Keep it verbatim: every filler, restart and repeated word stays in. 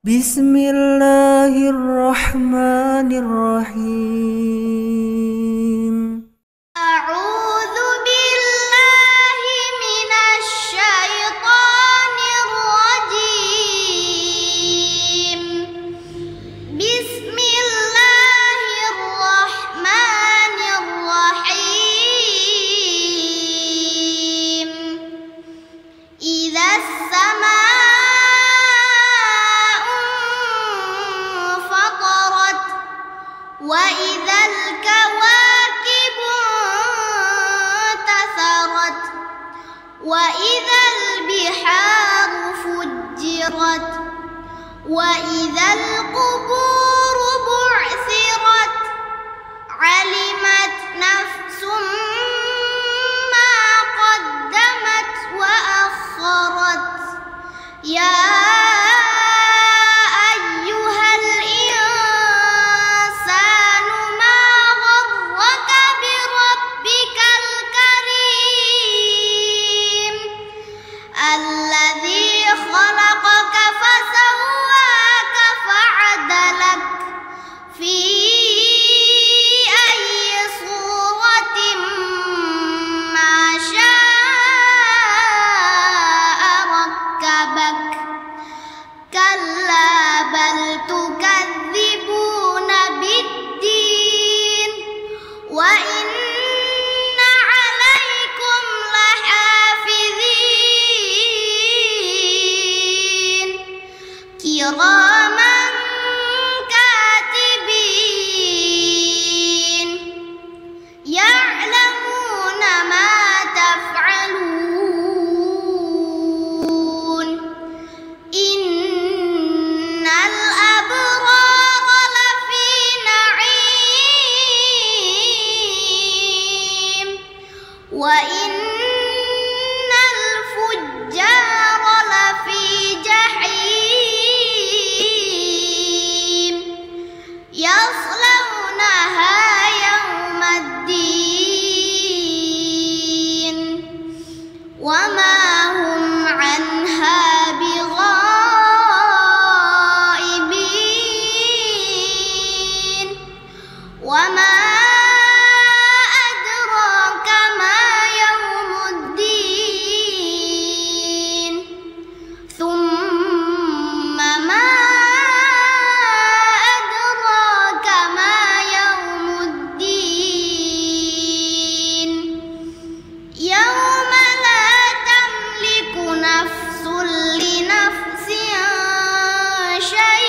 بسم الله الرحمن الرحيم. أعوذ بالله من الشيطان الرجيم. بسم الله الرحمن الرحيم. إذا السماء وإذا الكواكب انتثرت وإذا البحار فجرت وإذا القبور بعثرت علمت نفس ما قدمت وأخرت. يا الذي خلقك فسواك فعدلك في أي صورة ما شاء ركبك. كلا بل تكذبون بالدين وإن كراما كاتبين يعلمون ما تفعلون. إن الأبرار لفي نعيم وإن الفجار لفي يصلونها يوم الدين وما هم عنها بغائبين. وما أدراك ما يوم الدين. ثم ما يوم لا تملك نفس لنفس شيئا